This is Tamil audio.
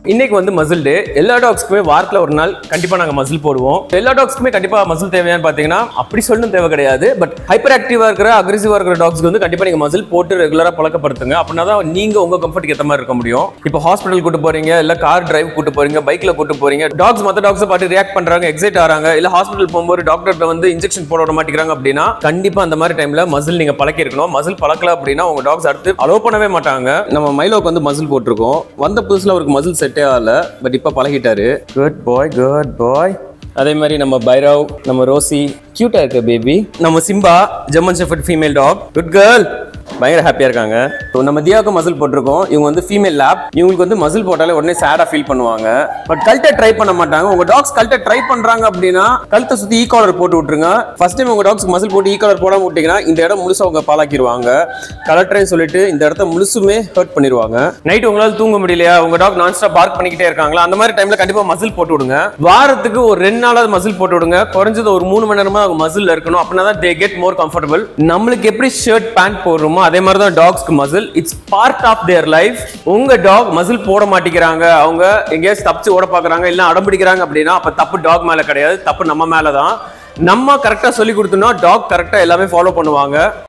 இன்னைக்கு வந்து மசில் டே. எல்லா டாக்ஸ்க்குமே வாரத்துல ஒரு நாள் கண்டிப்பா நாங்க மசில் போடுவோம். எல்லா டாக்ஸ்க்குமே கண்டிப்பா மசில் தேவையான்னு பாத்தீங்கன்னா அப்படி சொல்லணும் தேவை கிடையாது. பட் ஹைப்பர் ஆக்டிவா இருக்கிற அக்ரெசிவா இருக்கிற டாக்ஸ்க்கு வந்து கண்டிப்பா நீங்க மசில் போட்டு ரெகுலரா பழக்கப்படுத்துங்க. அப்படின்னா தான் நீங்க உங்க கம்ஃபர்ட்க்கு ஏத்த மாதிரி இருக்க முடியும். இப்போ ஹாஸ்பிட்டல் கூட்டு போறீங்க, இல்ல கார் டிரைவ் கூட்டு போறீங்க, பைக்ல கூட்டு போறீங்க, டாக்ஸ் மத்த டாக்ஸ் பார்த்து ரியாக்ட் பண்றாங்க, எக்ஸைட் ஆறாங்க, இல்ல ஹாஸ்பிட்டல் போகும்போது டாக்டர்கிட்ட வந்து இன்ஜெக்ஷன் போட விட மாட்டேங்கிறாங்க அப்படின்னா கண்டிப்பா அந்த மாதிரி டைம்ல மசில் நீங்க பழக்கி இருக்கணும். மசில் பழக்கல அப்படின்னா உங்க டாக்ஸ் அடுத்து அலோ பண்ணவே மாட்டாங்க. நம்ம மைலோக்கு வந்து மசில் போட்டிருக்கோம். வந்த புதுசுல அவருக்கு மசில் செட்டே ஆகல. பட் இப்ப பழகிட்டாரு. குட் பாய். அதே மாதிரி நம்ம பைரவ், நம்ம ரோசி கியூட்டா இருக்கு பேபி. நம்ம Simba German shepherd female dog, good girl, பயங்கர ஹாப்பியா இருக்காங்க. நம்ம தியாவுக்கு மசில் போட்டிருக்கோம். இவங்க வந்து ஃபீமேல் லேப். இவங்களுக்கு வந்து மசில் போட்டாலே உடனே சேடா ஃபீல் பண்ணுவாங்க. பட் கல்ட்டை ட்ரை பண்ண மாட்டாங்க. உங்க டாக்ஸ் கல்ட்டை ட்ரை பண்றாங்க அப்படின்னா கழுத்தை சுத்தி ஈ காலர் போட்டு விட்டுருங்க. ஃபர்ஸ்ட் டைம் உங்க டாக்ஸ் மசில் போட்டு ஈ காலர் போடாம விட்டீங்கன்னா இந்த இடம் முழுசா அவங்க பாலாக்கிடுவாங்க. கலெக்டர்னு சொல்லிட்டு இந்த இடத்த முழுசுமே ஹர்ட் பண்ணிடுவாங்க. நைட் உங்களால தூங்க முடியலையா, உங்க டாக் நான் ஸ்டாப் பார்க் பண்ணிக்கிட்டே இருக்காங்களா, அந்த மாதிரி டைம்ல கண்டிப்பா மசில் போட்டு விடுங்க. வாரத்துக்கு ஒரு 2 நாளாவது மசில் போட்டு விடுங்க. குறைஞ்சது ஒரு 3 மணி நேரமா அவங்க மசில் இருக்கணும். அப்படின்னா தான் they get more comfortable. நம்மளுக்கு எப்படி ஷர்ட் பேண்ட் போடுறோமோ அதே மாதிரி தான் டாக்ஸ்க்கு muzzle. It's part of their life. உங்க டாக் மசில் போட மாட்டேங்கிறாங்க, அவங்க எங்கேயாவது தப்பிச்சு ஓட பாக்குறாங்க, இல்ல அடம்பிடிக்கிறாங்க அப்படின்னா அப்ப தப்பு டாக் மேல கிடையாது, தப்பு நம்ம மேல தான். நம்ம கரெக்டா சொல்லி கொடுத்தோம்னா டாக் கரெக்டா எல்லாமே ஃபாலோ பண்ணுவாங்க.